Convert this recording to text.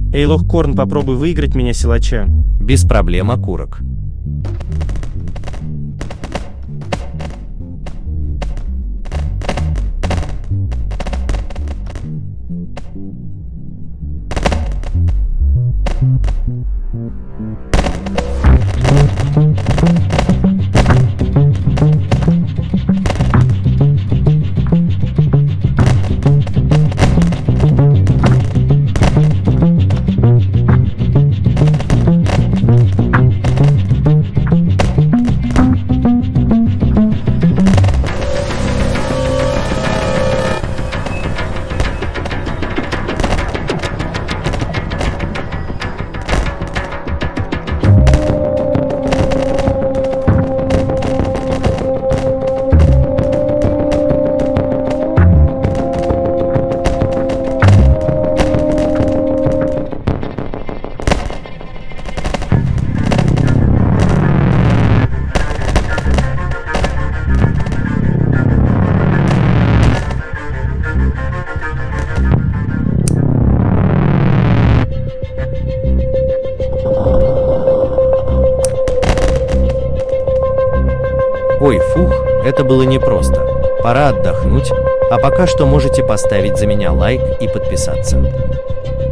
Эй, Лохкорн, попробуй выиграть меня, силача. Без проблем, окурок. Ой, фух, это было непросто. Пора отдохнуть, а пока что можете поставить за меня лайк и подписаться.